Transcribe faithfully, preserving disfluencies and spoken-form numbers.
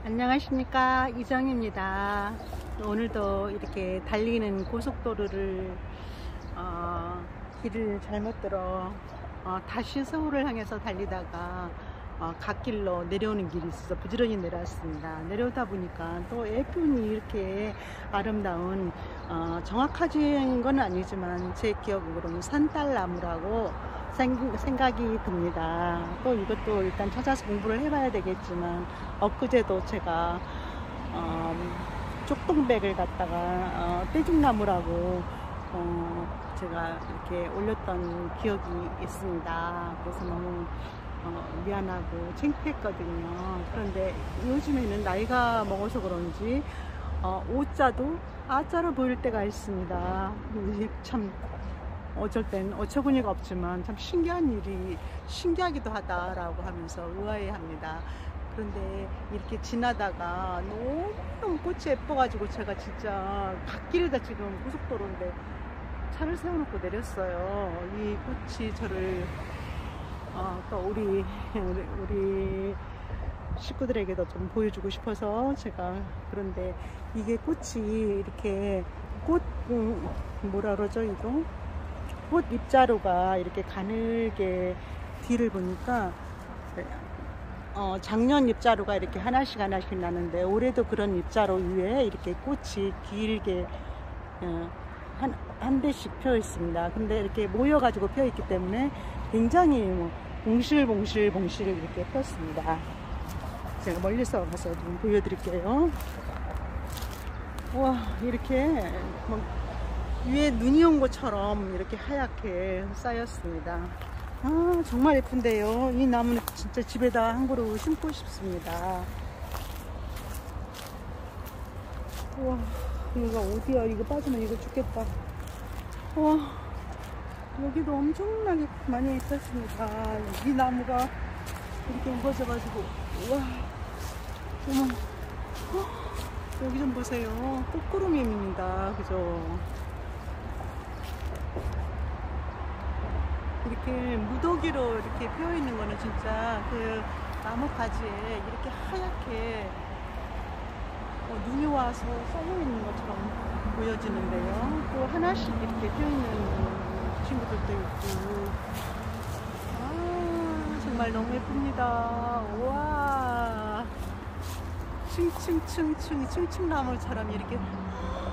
안녕하십니까, 이정입니다. 오늘도 이렇게 달리는 고속도로를 어, 길을 잘못 들어 어, 다시 서울을 향해서 달리다가 어, 갓길로 내려오는 길이 있어서 부지런히 내려왔습니다. 내려오다 보니까 또 예쁜이 이렇게 아름다운 어, 정확하진 건 아니지만 제 기억으로는 산딸나무라고 생각이 듭니다. 또 이것도 일단 찾아서 공부를 해봐야 되겠지만 엊그제도 제가 어, 쪽동백을 갖다가 어, 떼죽나무라고 어, 제가 이렇게 올렸던 기억이 있습니다. 그래서 너무 어, 미안하고 창피했거든요. 그런데 요즘에는 나이가 먹어서 그런지 어, 오자도 아자로 보일 때가 있습니다. 참 어쩔 땐 어처구니가 없지만 참 신기한 일이 신기하기도 하다라고 하면서 의아해합니다. 그런데 이렇게 지나다가 너무너무 꽃이 예뻐가지고 제가 진짜 갓길에다 지금 고속도로인데 차를 세워놓고 내렸어요. 이 꽃이 저를 어, 또 우리, 우리 우리 식구들에게도 좀 보여주고 싶어서 제가. 그런데 이게 꽃이 이렇게 꽃 음, 뭐라 그러죠 이거? 꽃 입자루가 이렇게 가늘게 뒤를 보니까 어, 작년 입자루가 이렇게 하나씩 하나씩 나는데 올해도 그런 입자루 위에 이렇게 꽃이 길게 어, 한, 한 대씩 펴 있습니다. 근데 이렇게 모여 가지고 펴 있기 때문에 굉장히 뭐 봉실봉실 봉실 이렇게 폈습니다. 제가 멀리서 가서 좀 보여드릴게요. 와, 이렇게 뭐 위에 눈이 온 것처럼 이렇게 하얗게 쌓였습니다. 아, 정말 예쁜데요. 이 나무는 진짜 집에다 한 그루 심고 싶습니다. 와, 이거 어디야? 이거 빠지면 이거 죽겠다. 와, 여기도 엄청나게 많이 있었습니다. 이 나무가 이렇게 우거져가지고, 와, 어머, 어, 여기 좀 보세요. 꽃구름입니다. 그죠? 이렇게 무더기로 이렇게 피어 있는 거는 진짜 그 나무 가지에 이렇게 하얗게 어, 눈이 와서 썰려 있는 것처럼 보여지는데요. 또 하나씩 이렇게 피어 있는 친구들도 있고, 아, 정말 너무 예쁩니다. 와, 층층층층 층층나무처럼 이렇게